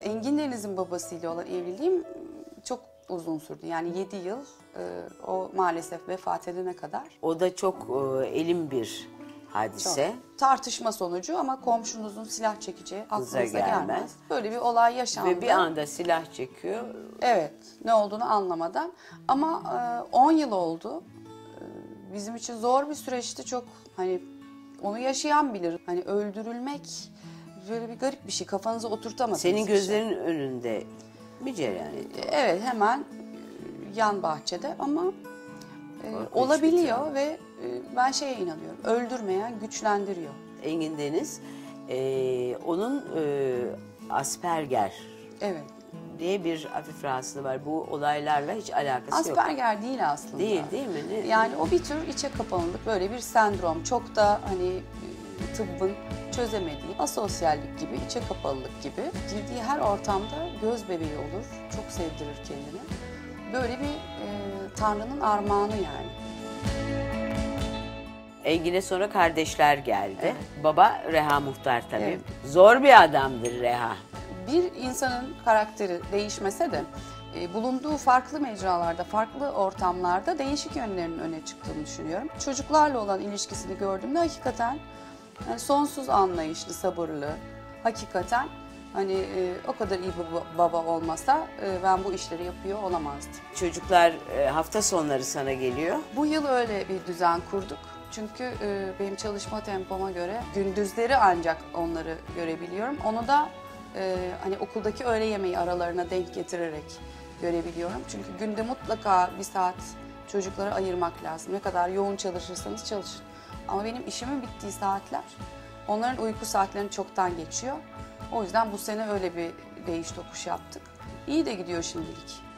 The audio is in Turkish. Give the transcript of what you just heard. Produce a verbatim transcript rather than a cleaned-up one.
Engin Deniz'in babasıyla olan evliliğim çok uzun sürdü. Yani yedi yıl e, o maalesef vefat edene kadar. O da çok e, elim bir hadise. Çok. Tartışma sonucu ama komşunuzun silah çekeceği aklınıza gelmez. gelmez. Böyle bir olay yaşandı. Ve bir anda silah çekiyor. Evet, ne olduğunu anlamadan. Ama on yıl oldu. E, bizim için zor bir süreçti. Çok hani onu yaşayan bilir. Hani öldürülmek böyle bir garip bir şey. Kafanıza oturtamadınız. Senin gözlerinin önünde bir cereyan etti. Evet, hemen yan bahçede ama e, Korkunç olabiliyor bir ve e, ben şeye inanıyorum. Öldürmeyen güçlendiriyor. Engin Deniz, e, onun e, Asperger Evet. diye bir hafif rahatsızlığı var. Bu olaylarla hiç alakası yok. Asperger değil aslında. Değil, değil mi? Ne? Yani o bir tür içe kapanıklık, böyle bir sendrom. Çok da hani e, tıbbın çözemediği asosyallik gibi, içe kapalılık gibi. Girdiği her ortamda göz bebeği olur. Çok sevdirir kendini. Böyle bir e, Tanrı'nın armağanı yani. Engin'e sonra kardeşler geldi. Evet. Baba Reha Muhtar tabii. Evet. Zor bir adamdır Reha. Bir insanın karakteri değişmese de e, bulunduğu farklı mecralarda, farklı ortamlarda değişik yönlerinin öne çıktığını düşünüyorum. Çocuklarla olan ilişkisini gördüğümde hakikaten yani sonsuz anlayışlı, sabırlı, hakikaten hani e, o kadar iyi bir baba olmasa e, ben bu işleri yapıyor olamazdım. Çocuklar e, hafta sonları sana geliyor. Bu yıl öyle bir düzen kurduk. Çünkü e, benim çalışma tempoma göre gündüzleri ancak onları görebiliyorum. Onu da e, hani okuldaki öğle yemeği aralarına denk getirerek görebiliyorum. Çünkü günde mutlaka bir saat çocuklara ayırmak lazım. Ne kadar yoğun çalışırsanız çalışın. Ama benim işimin bittiği saatler onların uyku saatlerini çoktan geçiyor. O yüzden bu sene öyle bir değiş tokuş yaptık. İyi de gidiyor şimdilik.